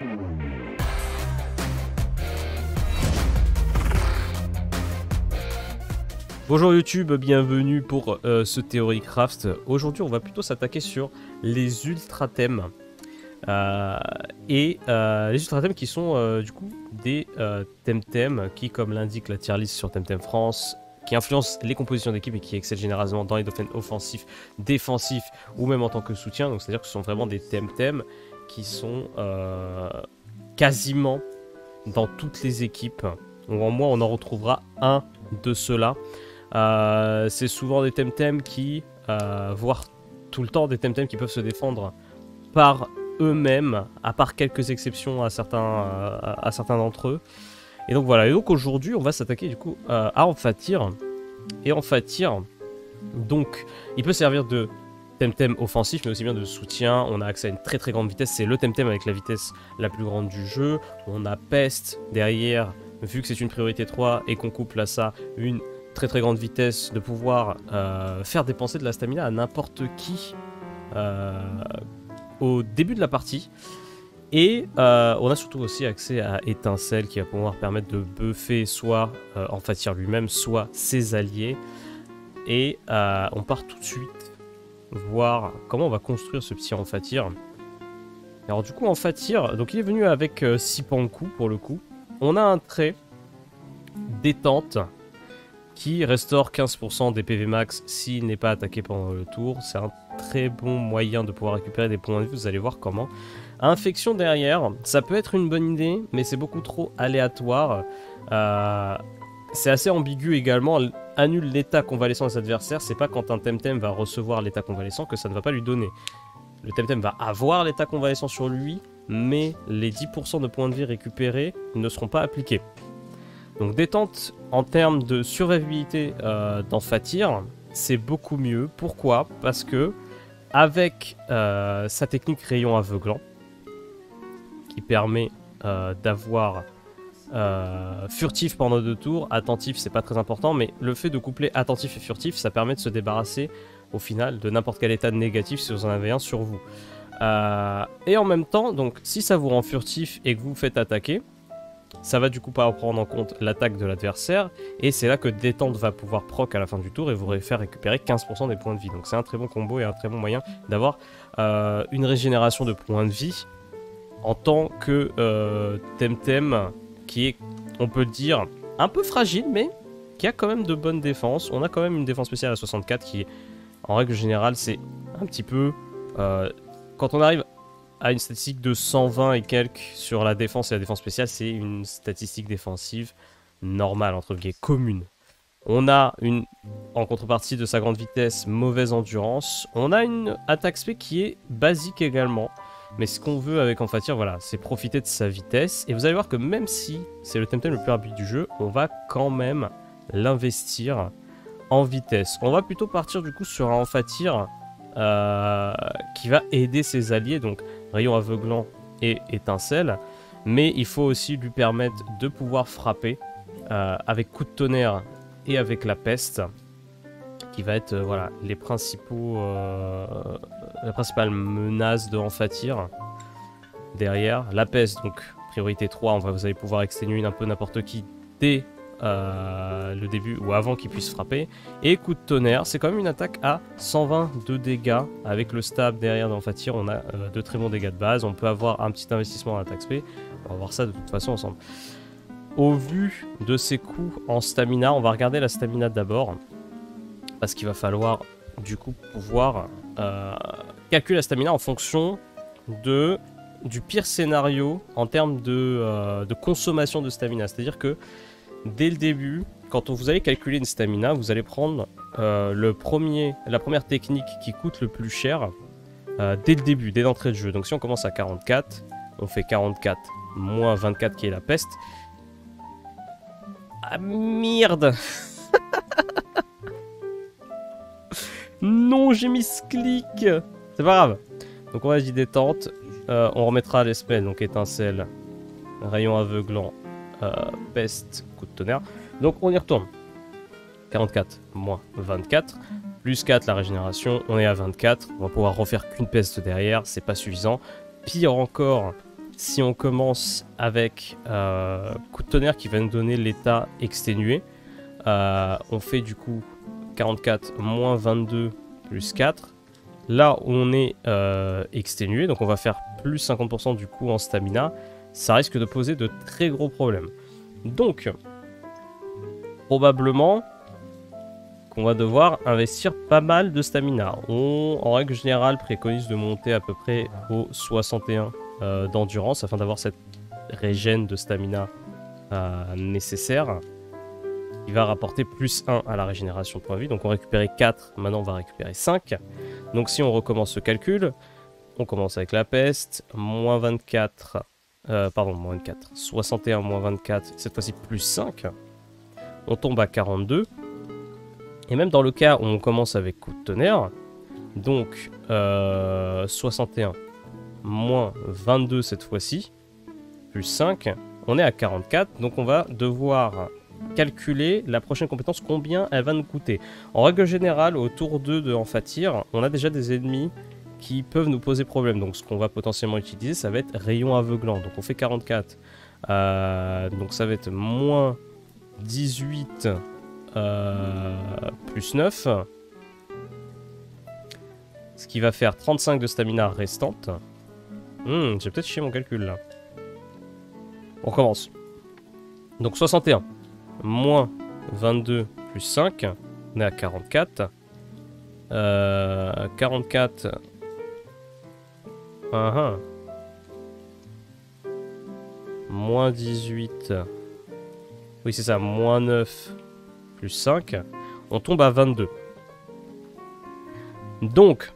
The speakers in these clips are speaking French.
Bonjour YouTube, bienvenue pour ce Theorycraft. Aujourd'hui on va plutôt s'attaquer sur les ultra thèmes. Les ultra thèmes qui sont du coup des thèmes qui, comme l'indique la tier list sur Temtem France, qui influencent les compositions d'équipe et qui excellent généralement dans les domaines offensifs, défensifs ou même en tant que soutien. Donc c'est à dire que ce sont vraiment des thèmes qui sont quasiment dans toutes les équipes. Donc en moins on en retrouvera un de ceux-là. C'est souvent des thèmes qui, voire tout le temps des thèmes qui peuvent se défendre par eux-mêmes, à part quelques exceptions à certains d'entre eux. Et donc voilà, et donc aujourd'hui on va s'attaquer du coup à Emphatyr. Et Emphatyr, donc il peut servir de thème offensif mais aussi bien de soutien. On a accès à une très très grande vitesse, c'est le thème avec la vitesse la plus grande du jeu. On a Peste derrière, vu que c'est une priorité 3 et qu'on couple à ça une très très grande vitesse, de pouvoir faire dépenser de la stamina à n'importe qui au début de la partie. Et on a surtout aussi accès à Étincelle qui va pouvoir permettre de buffer soit Emphatyr lui-même, soit ses alliés. Et on part tout de suite voir comment on va construire ce petit Emphatyr. Alors du coup Emphatyr, donc il est venu avec Sipankou pour le coup. On a un trait détente qui restaure 15% des PV max s'il n'est pas attaqué pendant le tour. C'est un très bon moyen de pouvoir récupérer des points de vie, vous allez voir comment. Infection derrière, ça peut être une bonne idée, mais c'est beaucoup trop aléatoire. C'est assez ambigu également. Annule l'état convalescent des adversaires, c'est pas quand un Temtem va recevoir l'état convalescent que ça ne va pas lui donner. Le Temtem va avoir l'état convalescent sur lui, mais les 10% de points de vie récupérés ne seront pas appliqués. Donc détente en termes de survivabilité d'Emphatyr, c'est beaucoup mieux. Pourquoi? Parce que avec sa technique rayon aveuglant, qui permet d'avoir furtif pendant 2 tours, attentif c'est pas très important, mais le fait de coupler attentif et furtif, ça permet de se débarrasser au final de n'importe quel état négatif si vous en avez un sur vous. Et en même temps, donc si ça vous rend furtif et que vous vous faites attaquer, ça va du coup pas prendre en compte l'attaque de l'adversaire, et c'est là que détente va pouvoir proc à la fin du tour et vous faire récupérer 15% des points de vie. Donc c'est un très bon combo et un très bon moyen d'avoir une régénération de points de vie en tant que Temtem qui est, on peut le dire, un peu fragile, mais qui a quand même de bonnes défenses. On a quand même une défense spéciale à 64 qui, en règle générale, c'est un petit peu... quand on arrive à une statistique de 120 et quelques sur la défense et la défense spéciale, c'est une statistique défensive normale, entre guillemets, commune. On a une, en contrepartie de sa grande vitesse, mauvaise endurance. On a une attaque spé qui est basique également. Mais ce qu'on veut avec Emphatyr, voilà, c'est profiter de sa vitesse. Et vous allez voir que même si c'est le Temtem le plus rapide du jeu, on va quand même l'investir en vitesse. On va plutôt partir du coup sur un Emphatyr qui va aider ses alliés, donc rayon aveuglant et étincelle, mais il faut aussi lui permettre de pouvoir frapper avec coup de tonnerre et avec la peste, qui va être voilà, les principales menaces de Emphatyr. Derrière, la peste, donc priorité 3, vous allez pouvoir exténuer un peu n'importe qui dès le début ou avant qu'il puisse frapper. Et coup de tonnerre, c'est quand même une attaque à 120 de dégâts. Avec le stab derrière d'Emphatyr, on a de très bons dégâts de base. On peut avoir un petit investissement en attaque spé. On va voir ça de toute façon ensemble. Au vu de ses coups en stamina, on va regarder la stamina d'abord, parce qu'il va falloir du coup pouvoir calculer la stamina en fonction du pire scénario en termes de consommation de stamina. C'est-à-dire que dès le début, quand vous allez calculer une stamina, vous allez prendre la première technique qui coûte le plus cher dès le début, dès l'entrée de jeu. Donc si on commence à 44, on fait 44 moins 24 qui est la peste. Ah merde. Non, j'ai mis ce clic. C'est pas grave. Donc on va dire détente. On remettra les spells, donc étincelle, rayon aveuglant, peste, coup de tonnerre. Donc on y retourne. 44 moins 24, plus 4 la régénération, on est à 24. On va pouvoir refaire qu'une peste derrière, c'est pas suffisant. Pire encore, Si on commence avec coup de tonnerre qui va nous donner l'état exténué, on fait du coup 44 moins 22 plus 4. Là, on est exténué, donc on va faire plus 50% du coup en stamina. Ça risque de poser de très gros problèmes. Donc, probablement qu'on va devoir investir pas mal de stamina. On, en règle générale, préconise de monter à peu près au 61 d'endurance afin d'avoir cette régène de stamina nécessaire qui va rapporter plus 1 à la régénération de points de vie. Donc on récupérait 4, maintenant on va récupérer 5. Donc si on recommence ce calcul, on commence avec la peste, moins 24, moins 24, 61 moins 24, cette fois-ci plus 5. On tombe à 42. Et même dans le cas où on commence avec coup de tonnerre, donc 61 moins 22 cette fois-ci, plus 5, on est à 44. Donc on va devoir calculer la prochaine compétence, combien elle va nous coûter. En règle générale, au tour 2 de Enfatir, on a déjà des ennemis qui peuvent nous poser problème. Donc ce qu'on va potentiellement utiliser, ça va être rayon aveuglant. Donc on fait 44. Donc ça va être moins 18 plus 9. Ce qui va faire 35 de stamina restante. J'ai peut-être chié mon calcul là. On commence. Donc 61. Moins 22 plus 5. On est à 44. 44. Moins 18. Oui, c'est ça. Moins 9 plus 5. On tombe à 22. Donc,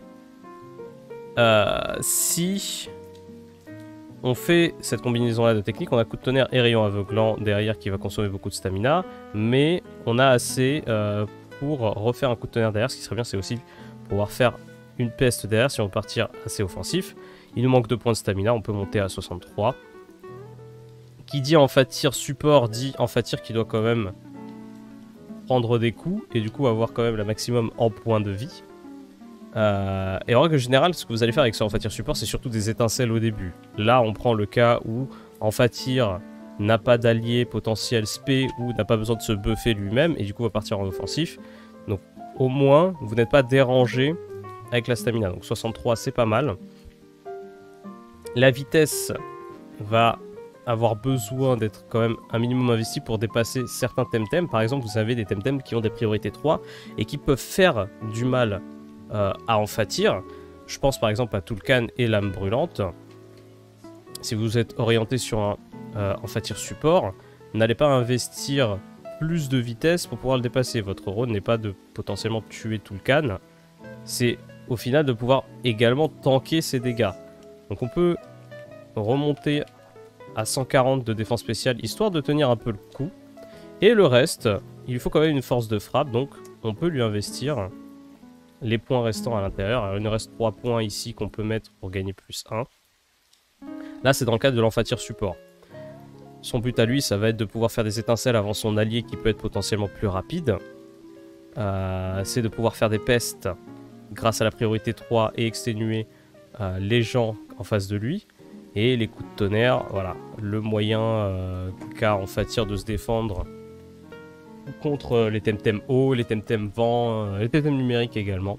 si on fait cette combinaison-là de techniques, on a coup de tonnerre et rayon aveuglant derrière qui va consommer beaucoup de stamina, mais on a assez pour refaire un coup de tonnerre derrière. Ce qui serait bien, c'est aussi pouvoir faire une peste derrière si on veut partir assez offensif. Il nous manque 2 points de stamina, on peut monter à 63. Qui dit Enfatir support dit Enfatir qui doit quand même prendre des coups et du coup avoir quand même le maximum en points de vie. Et en règle générale, ce que vous allez faire avec ce Enfatir support, c'est surtout des étincelles au début. Là, on prend le cas où Enfatir n'a pas d'allié potentiel spé ou n'a pas besoin de se buffer lui-même et du coup va partir en offensif. Donc au moins, vous n'êtes pas dérangé avec la stamina. Donc 63, c'est pas mal. La vitesse va avoir besoin d'être quand même un minimum investi pour dépasser certains temtems. Par exemple, vous avez des temtems qui ont des priorités 3 et qui peuvent faire du mal à Enfatir. Je pense par exemple à Tulkan et l'âme brûlante. Si vous êtes orienté sur un Enfatir support, n'allez pas investir plus de vitesse pour pouvoir le dépasser. Votre rôle n'est pas de potentiellement tuer Tulkan, c'est au final de pouvoir également tanker ses dégâts. Donc on peut remonter à 140 de défense spéciale histoire de tenir un peu le coup. Et le reste, il faut quand même une force de frappe, donc on peut lui investir les points restants à l'intérieur. Alors il nous reste 3 points ici qu'on peut mettre pour gagner plus 1. Là c'est dans le cadre de l'Enfatir support. Son but à lui, ça va être de pouvoir faire des étincelles avant son allié qui peut être potentiellement plus rapide. C'est de pouvoir faire des pestes grâce à la priorité 3 et exténuer les gens en face de lui. Et les coups de tonnerre, voilà, le moyen qu'a Enfatir de se défendre contre les temtems eau, les temtems vent, les temtems numériques également.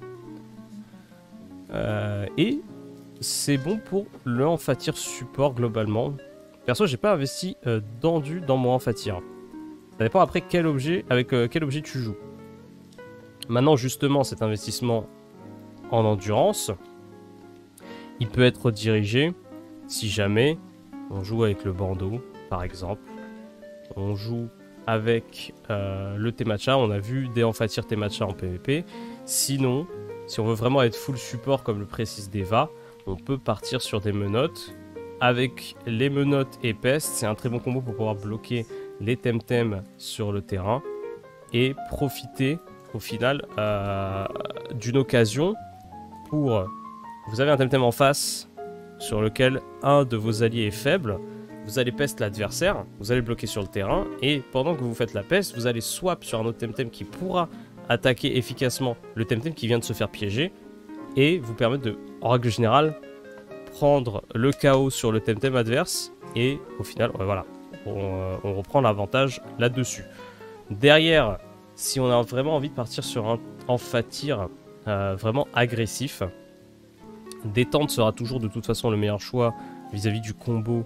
Et c'est bon pour le Enfatir support globalement. Perso, j'ai pas investi d'endu dans mon Enfatir. Ça dépend après quel objet, avec quel objet tu joues. Maintenant, justement, cet investissement en endurance, il peut être dirigé si jamais on joue avec le bandeau, par exemple. On joue avec le Temacha. On a vu des Enfatir Temacha en PvP. Sinon, si on veut vraiment être full support comme le précise Deva, on peut partir sur des menottes. Avec les menottes et peste, c'est un très bon combo pour pouvoir bloquer les temtems sur le terrain et profiter au final d'une occasion pour... Vous avez un temtem en face sur lequel un de vos alliés est faible, vous allez peste l'adversaire, vous allez bloquer sur le terrain, et pendant que vous faites la peste, vous allez swap sur un autre temtem qui pourra attaquer efficacement le temtem qui vient de se faire piéger, et vous permettre de, en règle générale, prendre le KO sur le Temtem adverse. Et au final, voilà, on reprend l'avantage là-dessus. Derrière, si on a vraiment envie de partir sur un Amphatyr vraiment agressif, détente sera toujours de toute façon le meilleur choix vis-à-vis du combo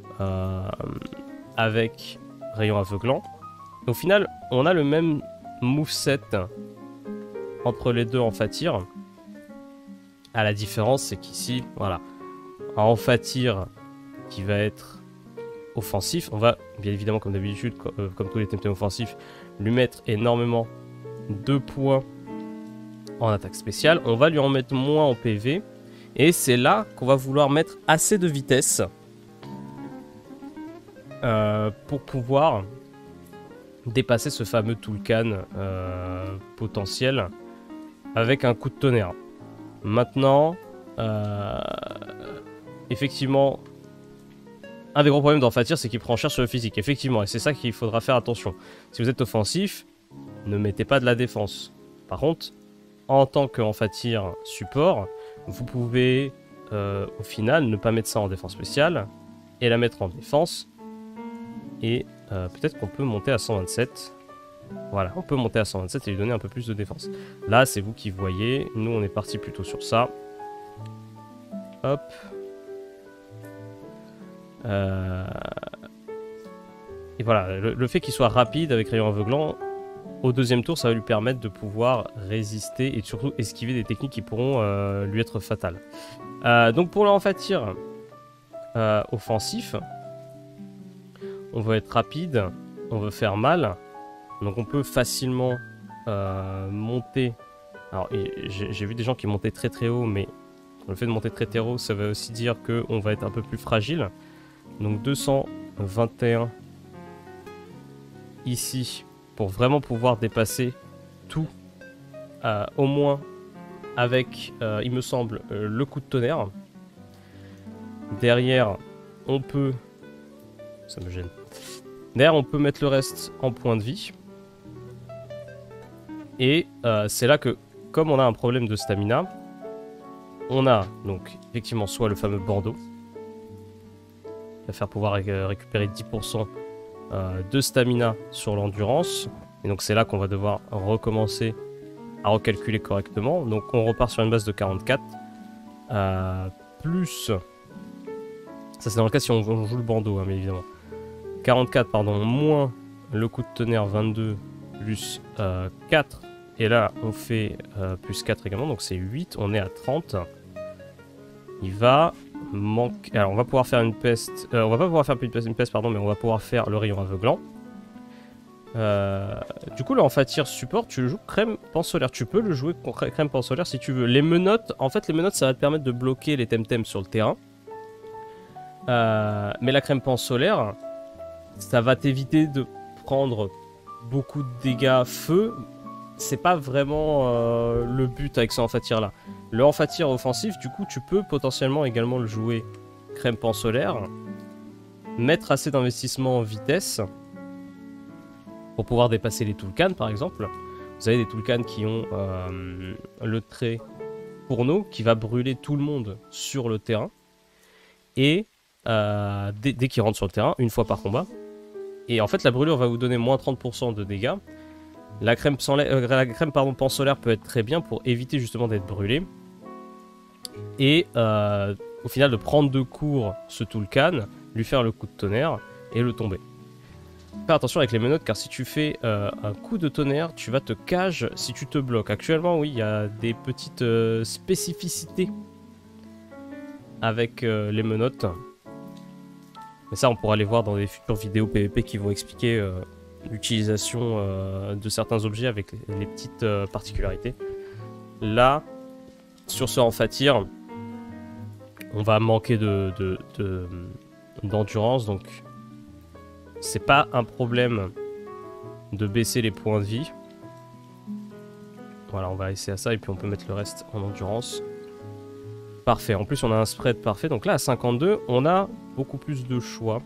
avec rayon aveuglant. Au final, on a le même moveset entre les deux Amphatyr. La différence, c'est qu'ici, voilà, un Amphatyr qui va être offensif, on va bien évidemment, comme d'habitude, comme tous les Temtem offensifs, lui mettre énormément de points en attaque spéciale. On va lui en mettre moins en PV. Et c'est là qu'on va vouloir mettre assez de vitesse pour pouvoir dépasser ce fameux Tulkan potentiel avec un coup de tonnerre. Maintenant, effectivement, un des gros problèmes d'Amphatyr, c'est qu'il prend cher sur le physique. Effectivement, et c'est ça qu'il faudra faire attention. Si vous êtes offensif, ne mettez pas de la défense. Par contre, en tant qu'Amphatyr support, vous pouvez au final ne pas mettre ça en défense spéciale et la mettre en défense. Et peut-être qu'on peut monter à 127. Voilà, on peut monter à 127 et lui donner un peu plus de défense. Là, c'est vous qui voyez. Nous, on est parti plutôt sur ça. Hop. Et voilà, le fait qu'il soit rapide avec rayon aveuglant, au deuxième tour, ça va lui permettre de pouvoir résister et surtout esquiver des techniques qui pourront lui être fatales. Donc pour l'Amphatyr offensif, on veut être rapide, on veut faire mal, donc on peut facilement monter. Alors j'ai vu des gens qui montaient très très haut, mais le fait de monter très très haut, ça veut aussi dire qu'on va être un peu plus fragile. Donc 221 ici pour vraiment pouvoir dépasser tout, au moins avec, il me semble, le coup de tonnerre. Derrière, on peut... Ça me gêne. Derrière, on peut mettre le reste en point de vie. Et c'est là que, comme on a un problème de stamina, on a donc effectivement soit le fameux bandeau, qui va faire pouvoir récupérer 10% de stamina sur l'endurance. Et donc c'est là qu'on va devoir recommencer à recalculer correctement. Donc on repart sur une base de 44. Plus... Ça c'est dans le cas si on joue le bandeau, hein, bien évidemment. 44, pardon, moins le coup de tonnerre 22 plus 4. Et là on fait plus 4 également, donc c'est 8. On est à 30. Il va manquer... Alors on va pouvoir faire une peste... on va pas pouvoir faire une peste, pardon, mais on va pouvoir faire le rayon aveuglant. Du coup, là, en Amphatyr support, tu le joues crème pan-solaire. Tu peux le jouer crème pan-solaire si tu veux. Les menottes, en fait, les menottes, ça va te permettre de bloquer les Temtem sur le terrain. Mais la crème pan-solaire, ça va t'éviter de prendre beaucoup de dégâts feu. C'est pas vraiment le but avec ce Amphatyr-là. Le Amphatyr offensif, du coup, tu peux potentiellement également le jouer crème pan-solaire. Mettre assez d'investissement en vitesse pour pouvoir dépasser les Tulkan par exemple. Vous avez des Tulkan qui ont le trait Fourneau qui va brûler tout le monde sur le terrain. Et dès qu'ils rentrent sur le terrain, une fois par combat. Et en fait la brûlure va vous donner moins 30% de dégâts. La crème pan-solaire peut être très bien pour éviter justement d'être brûlé. Et au final de prendre de court ce Tulkan, lui faire le coup de tonnerre et le tomber. Fais attention avec les menottes car si tu fais un coup de tonnerre, tu vas te cage si tu te bloques. Actuellement, oui, il y a des petites spécificités avec les menottes. Mais ça, on pourra les voir dans des futures vidéos PvP qui vont expliquer l'utilisation de certains objets avec les petites particularités. Là, sur ce Amphatyr, on va manquer d'endurance, donc c'est pas un problème de baisser les points de vie. Voilà, on va essayer à ça et puis on peut mettre le reste en endurance. Parfait, en plus on a un spread parfait. Donc là à 52, on a beaucoup plus de choix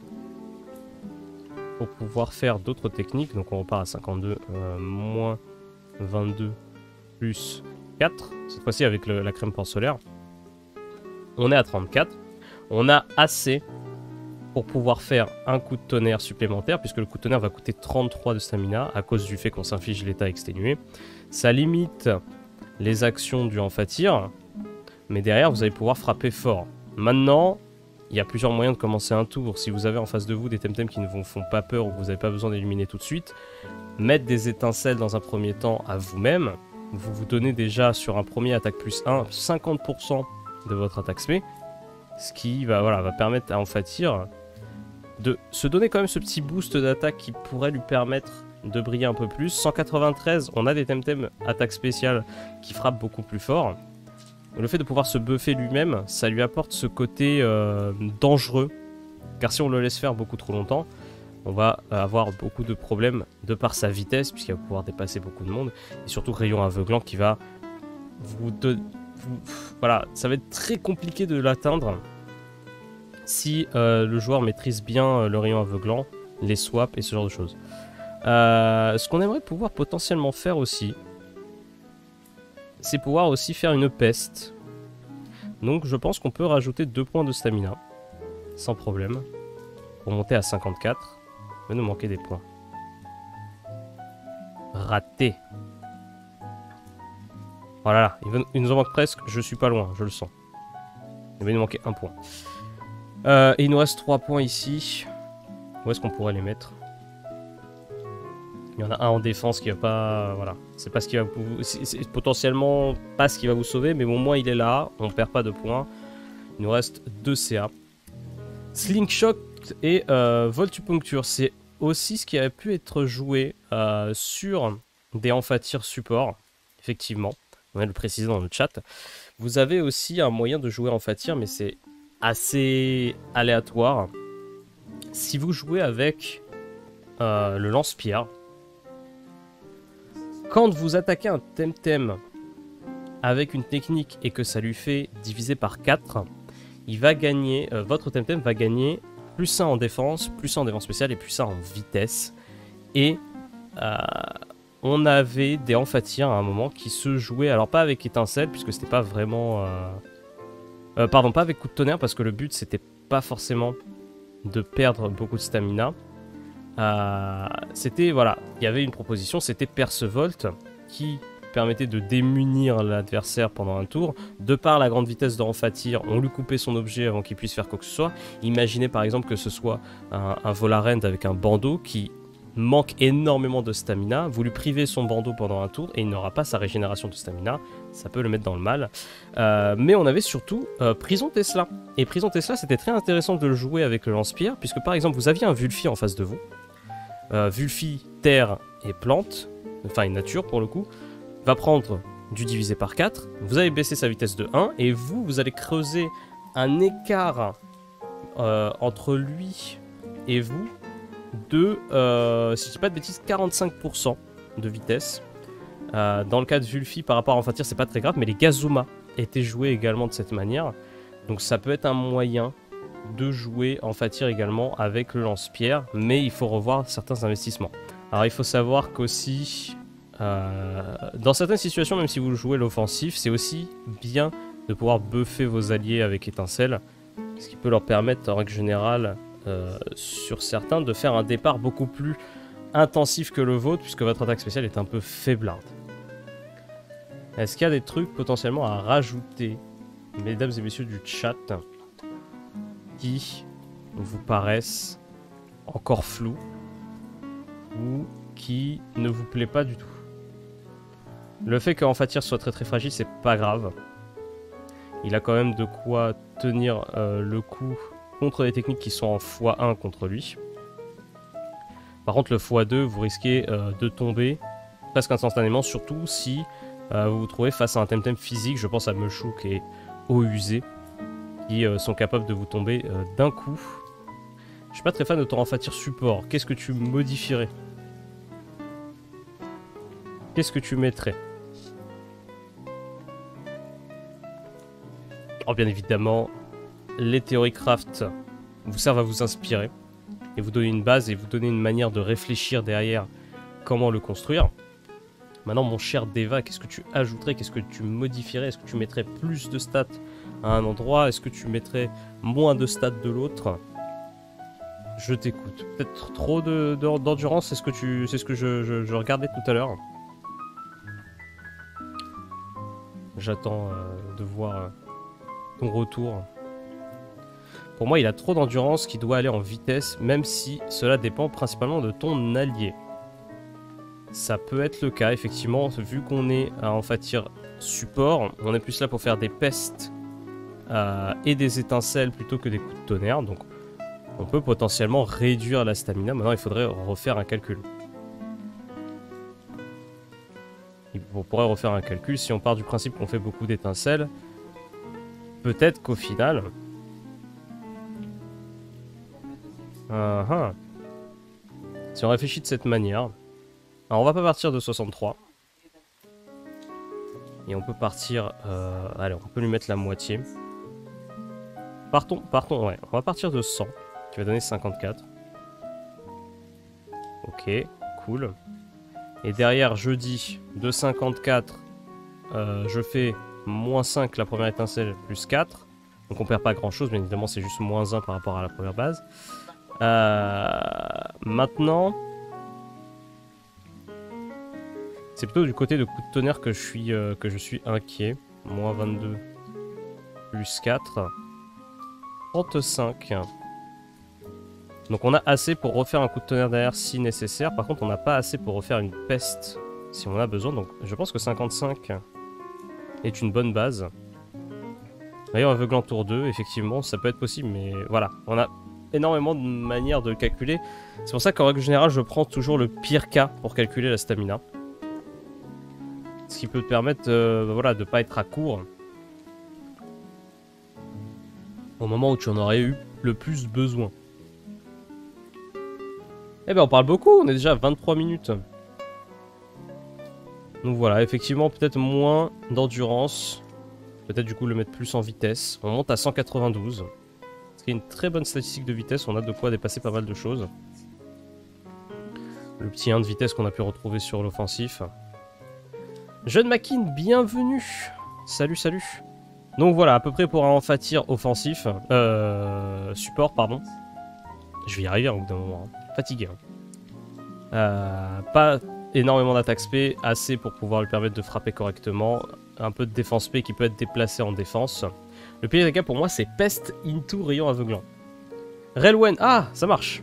pour pouvoir faire d'autres techniques. Donc on repart à 52, moins 22 plus 4. Cette fois-ci avec la crème pan-solaire. On est à 34. On a assez pour pouvoir faire un coup de tonnerre supplémentaire, puisque le coup de tonnerre va coûter 33 de stamina à cause du fait qu'on s'inflige l'état exténué. Ça limite les actions du Enfatir, mais derrière vous allez pouvoir frapper fort. Maintenant, il y a plusieurs moyens de commencer un tour. Si vous avez en face de vous des temtems qui ne vous font pas peur ou que vous n'avez pas besoin d'éliminer tout de suite, mettre des étincelles dans un premier temps à vous-même, vous vous donnez déjà sur un premier attaque plus 1, 50% de votre attaque spé, ce qui va permettre à Enfatir de se donner quand même ce petit boost d'attaque qui pourrait lui permettre de briller un peu plus. 193, on a des temtems attaque spéciale qui frappent beaucoup plus fort. Le fait de pouvoir se buffer lui-même, ça lui apporte ce côté dangereux, car si on le laisse faire beaucoup trop longtemps, on va avoir beaucoup de problèmes de par sa vitesse, puisqu'il va pouvoir dépasser beaucoup de monde, et surtout rayon aveuglant qui va voilà, ça va être très compliqué de l'atteindre si le joueur maîtrise bien le rayon aveuglant, les swaps et ce genre de choses. Ce qu'on aimerait pouvoir potentiellement faire aussi, c'est pouvoir aussi faire une peste. Donc je pense qu'on peut rajouter 2 points de stamina, sans problème, pour monter à 54. Il va nous manquer des points. Raté. Voilà, il nous en manque presque, je suis pas loin, je le sens. Il va nous manquer 1 point. Et il nous reste 3 points ici. Où est-ce qu'on pourrait les mettre? Il y en a un en défense qui va pas... Voilà, c'est pas ce qui va vous... C'est potentiellement pas ce qui va vous sauver, mais au moins il est là, on perd pas de points. Il nous reste 2 CA. Slingshot et Voltupuncture, c'est aussi ce qui a pu être joué sur des Enfatir support, effectivement. On va le préciser dans le chat. Vous avez aussi un moyen de jouer Enfatir, mais c'est assez aléatoire. Si vous jouez avec le lance-pierre, quand vous attaquez un temtem avec une technique et que ça lui fait diviser par 4, il va gagner, votre temtem va gagner plus 1 en défense, plus 1 en défense spéciale et plus 1 en vitesse. Et on avait des Enfatir à un moment qui se jouaient, alors pas avec étincelle puisque c'était pas vraiment... pardon, pas avec coup de tonnerre parce que le but c'était pas forcément de perdre beaucoup de stamina. C'était, voilà, il y avait une proposition, c'était Percevolt qui permettait de démunir l'adversaire pendant un tour. De par la grande vitesse de Enfatir, on lui coupait son objet avant qu'il puisse faire quoi que ce soit. Imaginez par exemple que ce soit un Volarend avec un bandeau qui manque énormément de stamina. Vous lui privez son bandeau pendant un tour et il n'aura pas sa régénération de stamina. Ça peut le mettre dans le mal. Mais on avait surtout Prison Tesla. Et Prison Tesla, c'était très intéressant de le jouer avec le lance-pierre, puisque par exemple, vous aviez un Vulfi en face de vous. Vulfi, terre et plante, enfin une nature pour le coup, va prendre du divisé par 4. Vous allez baisser sa vitesse de 1 et vous allez creuser un écart entre lui et vous de, si je dis pas de bêtises, 45% de vitesse. Dans le cas de Vulfi, par rapport à Enfatir, c'est pas très grave, mais les Gazuma étaient joués également de cette manière. Donc ça peut être un moyen de jouer Enfatir également avec le lance-pierre, mais il faut revoir certains investissements. Alors il faut savoir qu'aussi, dans certaines situations, même si vous jouez l'offensif, c'est aussi bien de pouvoir buffer vos alliés avec étincelle, ce qui peut leur permettre en règle générale, sur certains, de faire un départ beaucoup plus intensif que le vôtre, puisque votre attaque spéciale est un peu faiblarde. Est-ce qu'il y a des trucs potentiellement à rajouter, mesdames et messieurs du chat, qui vous paraissent encore flous ou qui ne vous plaît pas du tout? Le fait qu'Enfatir soit très très fragile, c'est pas grave. Il a quand même de quoi tenir le coup contre des techniques qui sont en x1 contre lui. Par contre, le x2, vous risquez de tomber presque instantanément, surtout si vous vous trouvez face à un temtem physique. Je pense à Mushuk et Ouse, qui sont capables de vous tomber d'un coup. Je suis pas très fan de ton Enfatir support. Qu'est-ce que tu modifierais? Qu'est-ce que tu mettrais? Oh, bien évidemment, les Theorycraft vous servent à vous inspirer et vous donner une base et vous donner une manière de réfléchir derrière comment le construire. Maintenant, mon cher Deva, qu'est-ce que tu ajouterais? Qu'est-ce que tu modifierais? Est-ce que tu mettrais plus de stats à un endroit, est-ce que tu mettrais moins de stats de l'autre? Je t'écoute. Peut-être trop d'endurance, c'est ce que je regardais tout à l'heure. J'attends de voir ton retour. Pour moi, il a trop d'endurance qui doit aller en vitesse, même si cela dépend principalement de ton allié. Ça peut être le cas, effectivement, vu qu'on est à Emphatir support, on est plus là pour faire des pestes et des étincelles plutôt que des coups de tonnerre, donc on peut potentiellement réduire la stamina. Maintenant, il faudrait refaire un calcul. On pourrait refaire un calcul, si on part du principe qu'on fait beaucoup d'étincelles, peut-être qu'au final... Si on réfléchit de cette manière... Alors on va pas partir de 63. Et on peut partir... allez, on peut lui mettre la moitié. Partons, ouais. On va partir de 100, qui va donner 54. Ok, cool. Et derrière, je dis, de 54, je fais moins 5 la première étincelle, plus 4. Donc on perd pas grand chose, bien évidemment c'est juste moins 1 par rapport à la première base. Maintenant, c'est plutôt du côté de coup de tonnerre que je suis inquiet. Moins 22, plus 4, 35. Donc on a assez pour refaire un coup de tonnerre derrière si nécessaire. Par contre on n'a pas assez pour refaire une peste si on a besoin. Donc je pense que 55 est une bonne base. Rayon aveuglant tour 2, effectivement ça peut être possible. Mais voilà, on a énormément de manières de le calculer. C'est pour ça qu'en règle générale je prends toujours le pire cas pour calculer la stamina. Ce qui peut te permettre voilà, de ne pas être à court au moment où tu en aurais eu le plus besoin. Eh ben on parle beaucoup, on est déjà à 23 minutes. Donc voilà, effectivement peut-être moins d'endurance. Peut-être du coup le mettre plus en vitesse. On monte à 192. Ce qui est une très bonne statistique de vitesse, on a de quoi dépasser pas mal de choses. Le petit 1 de vitesse qu'on a pu retrouver sur l'offensif. Jeune Makin, bienvenue. Salut, salut. Donc voilà, à peu près pour un Emphatir offensif. Support, pardon. Je vais y arriver au bout d'un moment. Fatigué. Pas énormément d'attaque spé, assez pour pouvoir lui permettre de frapper correctement. Un peu de défense spé qui peut être déplacé en défense. Le pire des cas pour moi, c'est Pest into Rayon aveuglant. Relwen, ah, ça marche.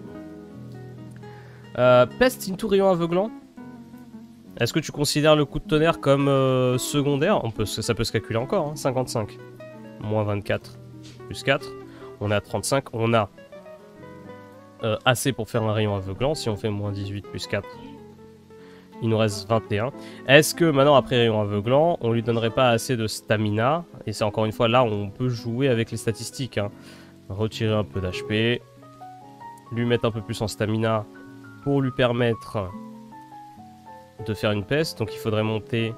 Pest into Rayon aveuglant. Est-ce que tu considères le coup de tonnerre comme secondaire? Ça peut se calculer encore, hein, 55. Moins 24, plus 4. On est à 35. On a assez pour faire un rayon aveuglant. Si on fait moins 18 plus 4, il nous reste 21. Est-ce que maintenant, après rayon aveuglant, on lui donnerait pas assez de stamina? Et c'est encore une fois là où on peut jouer avec les statistiques. Hein. Retirer un peu d'HP. Lui mettre un peu plus en stamina pour lui permettre de faire une peste. Donc il faudrait monter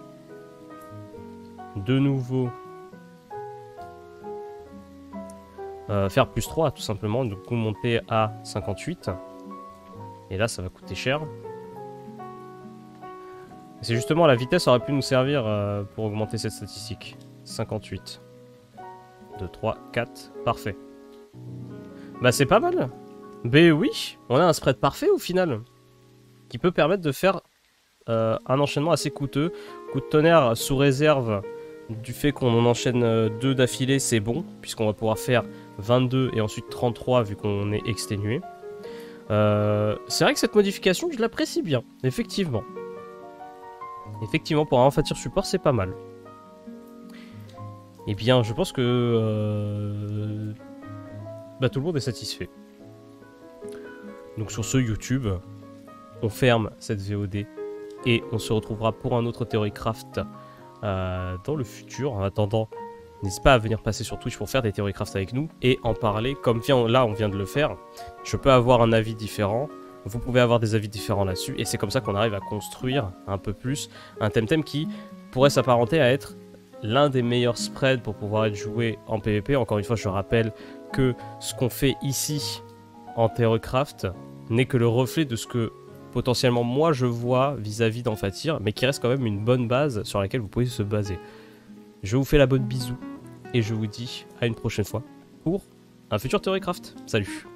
de nouveau. Faire plus 3 tout simplement. Du coup monter à 58. Et là ça va coûter cher. C'est justement la vitesse aurait pu nous servir pour augmenter cette statistique. 58. 2, 3, 4. Parfait. Bah c'est pas mal. Ben oui, on a un spread parfait au final. Qui peut permettre de faire un enchaînement assez coûteux. Coup de tonnerre sous réserve du fait qu'on en enchaîne 2 d'affilée, c'est bon. Puisqu'on va pouvoir faire 22 et ensuite 33 vu qu'on est exténué. C'est vrai que cette modification, je l'apprécie bien. Effectivement. Effectivement, pour un Emphatir support, c'est pas mal. Eh bien, je pense que bah, tout le monde est satisfait. Donc sur ce YouTube, on ferme cette VOD et on se retrouvera pour un autre Theorycraft dans le futur. En attendant, n'hésite pas à venir passer sur Twitch pour faire des Theorycraft avec nous et en parler. Comme là, on vient de le faire, je peux avoir un avis différent. Vous pouvez avoir des avis différents là-dessus, et c'est comme ça qu'on arrive à construire un peu plus un Temtem qui pourrait s'apparenter à être l'un des meilleurs spreads pour pouvoir être joué en PvP. Encore une fois, je rappelle que ce qu'on fait ici en Theorycraft n'est que le reflet de ce que potentiellement moi je vois vis-à-vis d'Emphatir, mais qui reste quand même une bonne base sur laquelle vous pouvez se baser. Je vous fais la bonne bisou, et je vous dis à une prochaine fois pour un futur Theorycraft. Salut.